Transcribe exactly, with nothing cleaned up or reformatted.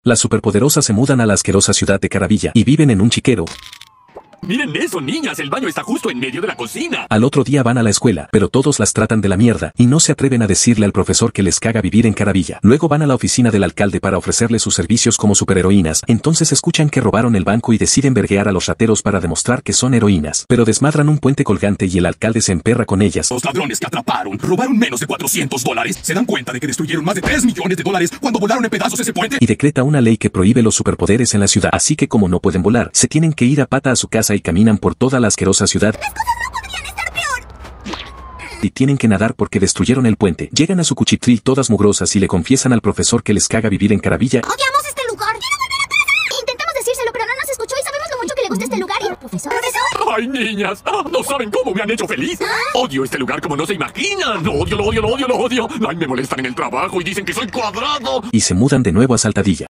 Las superpoderosas se mudan a la asquerosa ciudad de Caravilla y viven en un chiquero. ¡Miren eso, niñas! El baño está justo en medio de la cocina. Al otro día van a la escuela, pero todos las tratan de la mierda y no se atreven a decirle al profesor que les caga vivir en Caravilla. Luego van a la oficina del alcalde para ofrecerle sus servicios como superheroínas. Entonces escuchan que robaron el banco y deciden verguear a los rateros para demostrar que son heroínas. Pero desmadran un puente colgante y el alcalde se emperra con ellas. Los ladrones que atraparon robaron menos de cuatrocientos dólares. Se dan cuenta de que destruyeron más de tres millones de dólares cuando volaron en pedazos ese puente. Y decreta una ley que prohíbe los superpoderes en la ciudad. Así que como no pueden volar, se tienen que ir a pata a su casa y caminan por toda la asquerosa ciudad. Las cosas no podrían estar peor. Y tienen que nadar porque destruyeron el puente. Llegan a su cuchitril todas mugrosas y le confiesan al profesor que les caga vivir en Caravilla. Odiamos este lugar. ¡Quiero volver a casa! Intentamos decírselo, pero no nos escuchó y sabemos lo mucho que le gusta este lugar. ¿Y el profesor? ¿Profesor? ¡Ay, niñas! ¡Ah, no saben cómo me han hecho feliz! Odio este lugar como no se imaginan. Lo odio, lo odio, lo odio, lo odio. Ay, me molestan en el trabajo y dicen que soy cuadrado. Y se mudan de nuevo a Saltadilla.